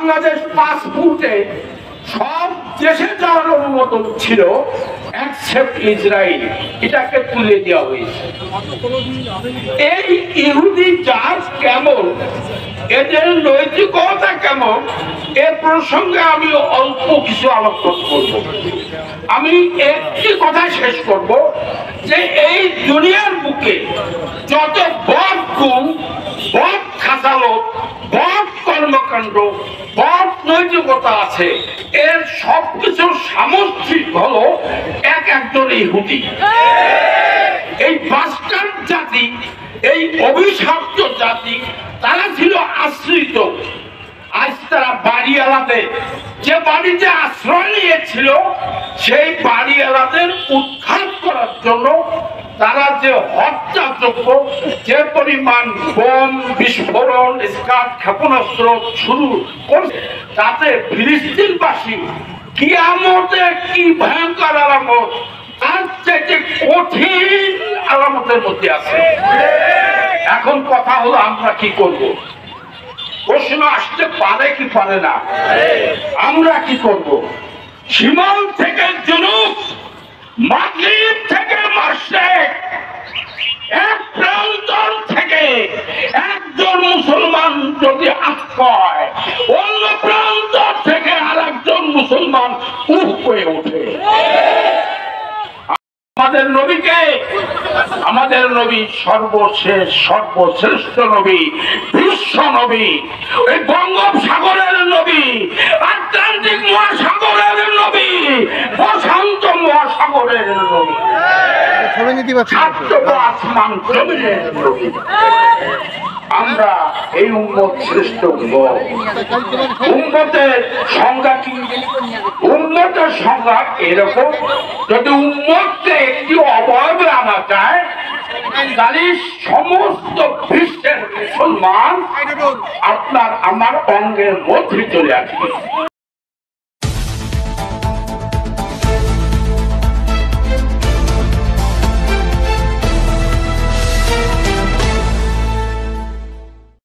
বাংলাদেশ পাসপোর্টে সব দেশে যাওয়ার অনুমোদন ছিল এক্সেপ্ট ইসরায়েল, এটাকে তুলে দেওয়া হয়েছে। এই ইহুদি জাত কেমন, এদের নৈতিকতা কেমন, এ প্রসঙ্গে আমি অল্প কিছু আলোচনা করব। আমি একটি কথা শেষ করব যে এই দুনিয়ার বুকে যত বদ গুণ, বদ খাসালত, বদ কর্মকাণ্ড, বদ নৈতিকতা আছে, এর সবকিছু সামষ্টিক হলো একজন ইহুদি। এই বাস্টার্ড জাতি, এই অভিশপ্ত জাতি, তারা ছিল আশ্রিত। আজ তারা বাড়িওয়ালাদের, যে বাড়িতে আশ্রয় নিয়েছিল সেই বাড়িওয়ালাদের উৎখাত করার জন্য তারা যে হত্যাযজ্ঞ, যে পরিমাণ বোম বিস্ফোরণ, স্কার ক্ষেপণাস্ত্র শুরু করছে, তাতে ফিলিস্তিনবাসী কিয়ামতে কি ভয়ঙ্কর আলামত, তার চাইতে কঠিন আলামতের মধ্যে আছে। এখন কথা হলো আমরা কি করব? প্রশ্ন আসতে পারে কি পারে না, আমরা কি করব? শিমল থেকে জুনুব, মাগরিব থেকে মাশরিক, এক প্রান্তর থেকে একজন মুসলমান যদি আটকায়, অন্য প্রান্তর থেকে আরেকজন মুসলমান উঠ হয়ে ওঠে। আমাদের নবীকে, আমাদের নবী সর্বশেষ সর্বশ্রেষ্ঠ নবী, বিশ্ব নবী, ওই বঙ্গোপসাগরের নবী, আটলান্টিক মহাসাগরের নবী, প্রশান্ত মহাসাগরের নবী, আসমান জমিনের নবী। আমরা এই উম্মত শ্রেষ্ঠ উম্মত। উম্মতের সংজ্ঞা কি? উম্মতের সংজ্ঞা এরকম, যদি উম্মতকে একটি অবয়বে আনা যায় তাহলে সমস্ত বিশ্বের মুসলমান আপনার আমার অঙ্গের মধ্যে চলে আসবে।